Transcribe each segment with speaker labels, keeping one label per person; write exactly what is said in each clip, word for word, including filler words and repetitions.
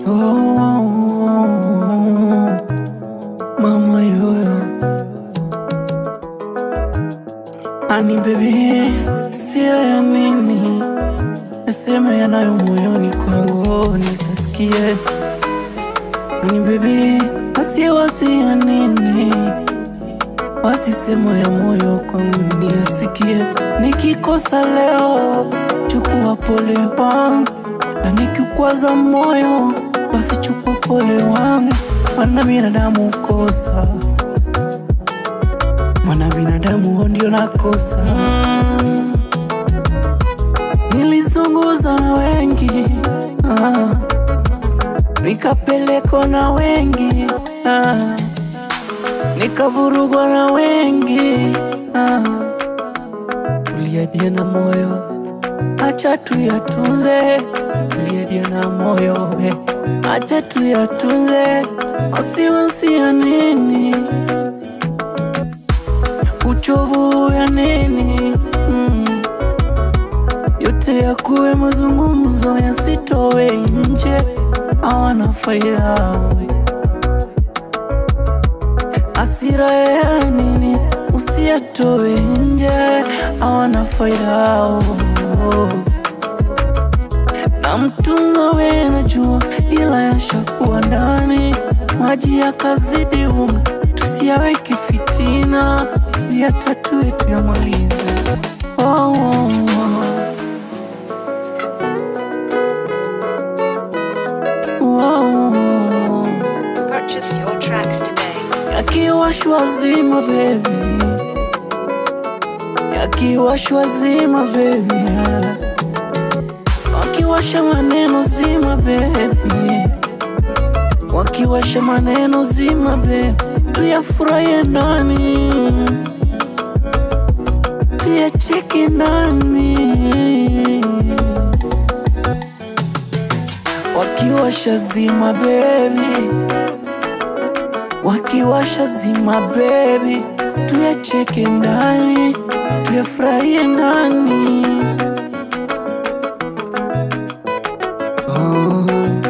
Speaker 1: Oh, mama yoyo, ani baby, sira ya nini? Nasema yanayo moyoni kwangu nisasikie. Ani baby, wasiwasi ya nini? Wasisema ya moyo kwangu niyasikie. Nikikosa leo, chukua pole wangu, na nikikwaza moyo, basi chukua pole wangu. Mwana binadamu kosa, mwana binadamu ndio nakosa. mm. Nilizunguza na wengi, ah. Nikapelekwa na wengi, ah. Nikavurugwa na wengi, ah. Uliadia na moyo, acha tuyatunze. Uliadia na moyo, eh. Acha tuyatunze. Wasiwasi ya nini? Uchovu ya nini? mm. Yote ya kuwe mazungumzo yasitowe nje, hawana faida. Hasira ya nini? Usiyatowe nje, hawana faida. Na mtunza we najua, ila yashakuwa ndani. Maji yakazidi unga, tusiyaweke fitina. Ya tatu yetu ya maliza. Oh, oh, oh. Oh.
Speaker 2: Purchase your tracks today.
Speaker 1: Yakiwashwa ZIMA baby, yakiwashwa ZIMA baby, wakiwasha maneno ZIMA baby, wakiwasha maneno ZIMA baby, tuyafurahi ndani, tuyacheki ndani. Wakiwasha ZIMA baby, wakiwasha ZIMA baby, tuyacheki ndani, tuyafurahi ndani. Oh,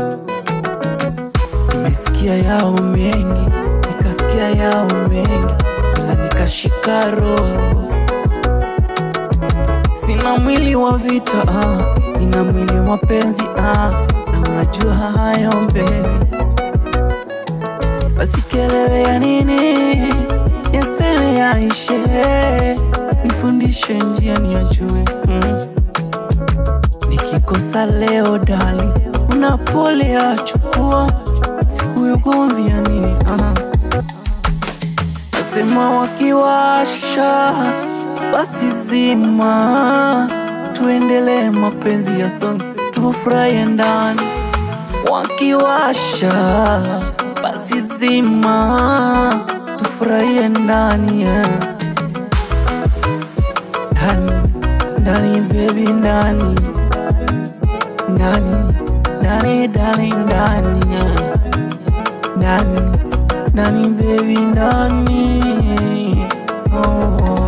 Speaker 1: nimesikia yao mengi, nikasikia yao mengi, ila nikashika roho. Sina mwili wa vita, ah, nina mwili wa penzi, ah, na unajua hayo baby. Basi kelele ya nini? Yaseme yaishe, nifundishe njia niyajue. mm. Nikikosa leo dali, unapole ya chukua, siku ya ugomvi ya nini? ah. Nasema wakiwasha, basi ZIMA, tuendelee mapenzi ya songi, tufurahi ndani. Wakiwasha, basi ZIMA, tufurahi ndani, yeah. Ndani, ndani baby, ndani, ndani, ndani, ndani, ndani, yeah. Ndani, ndani baby, ndani, oh.